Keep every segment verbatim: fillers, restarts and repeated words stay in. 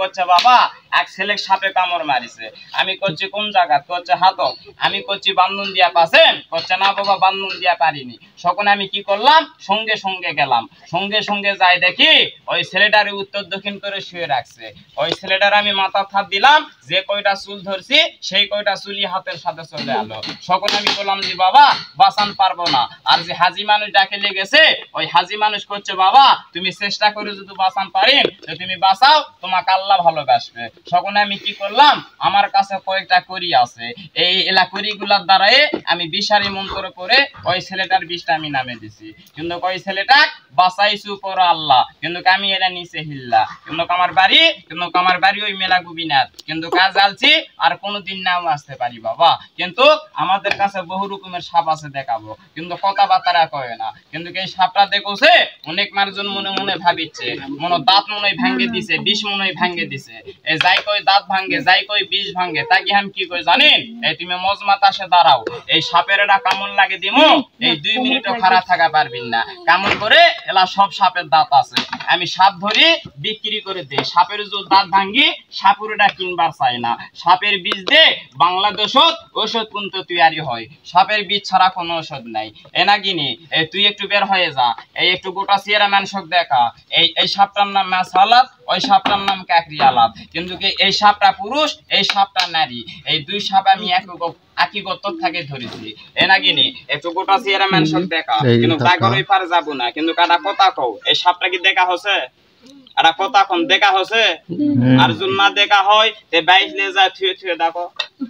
করছে বাবা এক ছেলে সাপে কামড় মারিছে। আমি করছি কোন জায়গা? করছে হাতক। আমি করছি বান্ধন দিয়া পাচ্ছেন? করছে না বাবা বান্ধন দিয়া পারিনি। তখন আমি কি করলাম, সঙ্গে সঙ্গে গেলাম, সঙ্গে সঙ্গে যাই দেখি ওই ছেলেটার উত্তর দক্ষিণ করে শুয়ে রাখছে। ওই ছেলেটার আমি মাথা থাপ দিলাম, যে কয়টা চুল ধরছি সেই কয়টা চুলি হাতের সাথে চলে আলো। তখন আমি বললাম যে বাবা বাঁচান পারবো না। আর যে হাজি মানুষ ডাকে লেগেছে ওই হাজি মানুষ করছে বাবা তুমি চেষ্টা করে যদি বাঁচান পারেন তুমি বাঁচাও, তোমাকে আল্লাহ ভালোবাসবে। তখন আমি কি করলাম, আমার কাছে কয়েকটা করি আছে, এই এলা করিগুলার দ্বারাই আমি বিষারি মন্ত্র করে ওই ছেলেটার বিষটা আমি নামে দিছি। কিন্তু ওই ছেলেটা বাঁচাইছু পর আল্লাহ, কিন্তু আমি এরা নিচে হিল্লা। কিন্তু আমার বাড়ি কিন্তু আমার বাড়ি ওই মেলা গুবিনাথ, কিন্তু কাজ আলছি আর কোনোদিন নাও আসতে পারি বাবা। কিন্তু আমাদের কাছে বহু রকমের সাপ আছে দেখাবো, কিন্তু কথাবার্তা কয় না। কিন্তু এই সাপটা দেখোছে অনেক মানুষজন মনে মনে ভাবিচ্ছে মনে দাঁত মনে ভাঙ্গে দিছে, বিষ মনে ভাঙ্গে দিছে। এই যাই কই দাঁত ভাঙ্গে, যাই কই বিষ ভাঙ্গে, তাকে আমি কি কই জানেন? এই তুমি মজমাত আসে দাঁড়াও, এই সাপের একটা কামড় লাগে দিমু, এই দুই মিনিটও খারাপ থাকা পারবেন না। কামড় করে এলা সব সাপের দাঁত আছে, আমি সাপ ধরি বিক্রি করে দিই। সাপের যে দাঁত ভাঙ্গি সাপুরেটা কিনবার চাই না। সাপের বীজ দে বাংলাদেশত ওষুধ কিন্তু তৈরি হয়, সাপের বীজ ছাড়া কোনো ওষুধ নাই। এনা কিনি তুই একটু বের হয়ে যা, এই একটু গোটা চেহারা মানুষক দেখা। এই এই সাপটার নাম মাছ আলাদ, ওই সাপটার নাম কাকরি আলাদ। কিন্তু কি এই সাপটা পুরুষ, এই সাপটা নারী। এই দুই সাপ আমি এক একই গর্ত থেকে ধরেছি। এনা কিনি একটু গোটা চেহারা মানুষক দেখা, কিন্তু তাগর ওই পারে যাবো না। কিন্তু কাটা কথা কও, এই সাপটা কি দেখা হচ্ছে? আর কথা কম দেখা হচ্ছে? আর যদি না দেখা হয় তে বাইশ লে যা থুয়ে থুয়ে দেখো।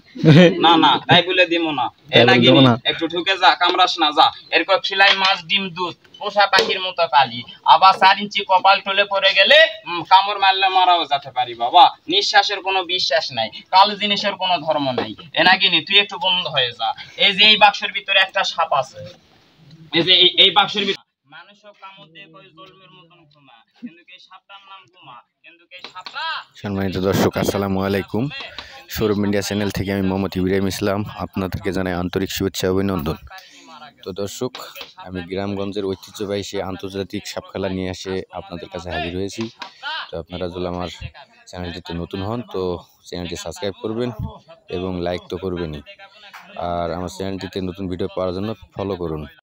না না তাই বলে দিব না। এনা গিনি একটু ঢুকে যা, কামড়াস না যা। এরকম খিলাই মাছ ডিম দুধ পোষা পাখির মতো কালি, আবার চার ইঞ্চি কপাল টলে পড়ে গেলে কামড় মারলে মারাও যেতে পারি বাবা। নিঃশ্বাসের কোনো বিশ্বাস নাই, কালো জিনিসের কোনো ধর্ম নাই। এনা গিনি তুই একটু বন্ধ হয়ে যা। এই যে এই বাক্সের ভিতরে একটা সাপ আছে, এই যে এই বাক্সের ভিতরে মানুষও কামড় দিয়ে কই জলমের মতন ঘুমা, কিন্তু এই সাপটার নাম ঘুমা। কিন্তু এই সাপটা সম্মানিত দর্শক আসসালামু আলাইকুম, সৌরভ মিডিয়া চ্যানেল থেকে আমি মোহাম্মদ ইব্রাহিম ইসলাম আপনাদেরকে জানাই আন্তরিক শুভেচ্ছা অভিনন্দন। তো দর্শক আমি গ্রামগঞ্জের ঐতিহ্যবাহী সে আন্তর্জাতিক সাপ খেলা নিয়ে এসে আপনাদের কাছে হাজির হয়েছি। তো আপনারা যদি আমার চ্যানেলটিতে নতুন হন তো চ্যানেলটি সাবস্ক্রাইব করবেন এবং লাইক তো করবেনই, আর আমার চ্যানেলটিতে নতুন ভিডিও পাওয়ার জন্য ফলো করুন।